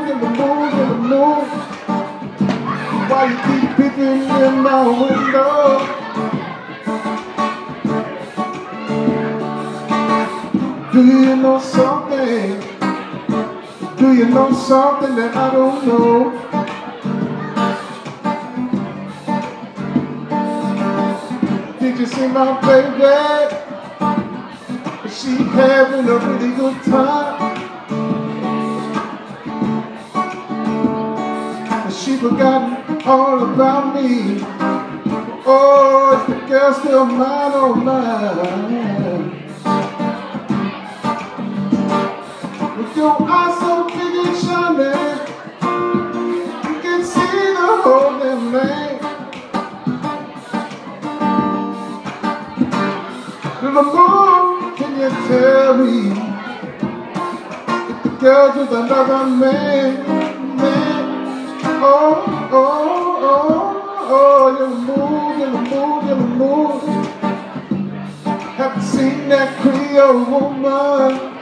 in the mood, in the mood. Why you keep peeking in my window? Do you know something? Do you know something that I don't know? Did you see my baby? She having a really good time. She forgot all about me. Oh, is the girl still mine, oh mine? With your eyes so big and shining, you can see the whole damn man. Little more, can you tell me if the girl's with another man? Oh, oh, oh, oh, you're moving, you're moving, you're moving. Haven't seen that Creole woman